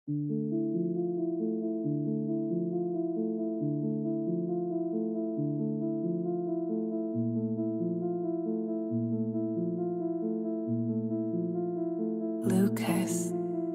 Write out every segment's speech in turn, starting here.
Lucas.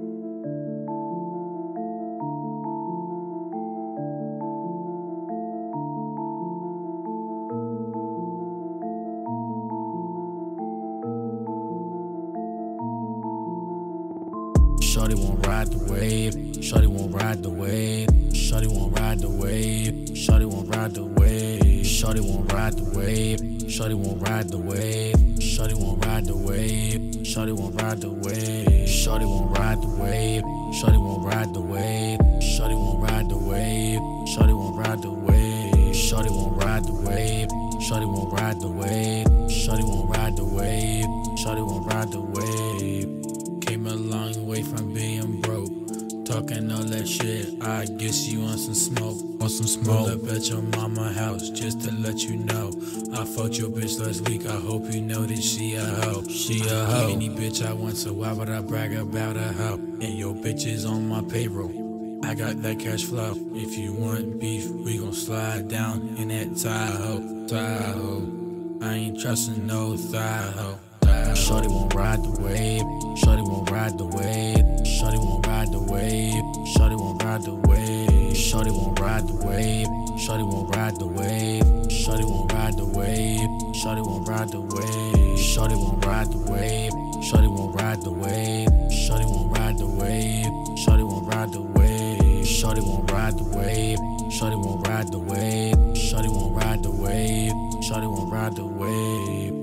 Shorty won't ride the wave, shorty won't ride the wave, shorty won't ride the wave, shorty won't ride the wave, shorty won't ride the wave, shorty won't ride the wave, shorty won't ride the wave, shorty won't ride the wave, shorty won't ride the wave, shorty won't ride the wave, shorty won't ride the wave, shorty won't ride the wave, shorty won't ride the wave, shorty won't ride the wave, shorty won't ride the wave, shorty won't ride the wave. Came a long way from being broke, talking all that shit. I guess you want some smoke, Pull up at your mama house just to let you know. I fucked your bitch last week, I hope you know that she a hoe. She a hoe. Any bitch I want, so why would I brag about a hoe? And your bitch is on my payroll, I got that cash flow. If you want beef, we gon' slide down in that Tahoe. I ain't trusting no Tahoe. Shorty won't ride the wave, shorty won't ride the wave, shorty won't ride the wave, shorty won't ride the wave, shorty won't ride the wave, shorty won't ride the wave, shorty won't ride the wave, shorty won't ride the wave, shorty won't ride the wave, shorty won't ride the wave, shorty won't ride the wave, shorty won't ride the wave, shorty won't ride the wave, shorty won't ride the wave, shorty won't ride the wave, shorty won't ride the wave.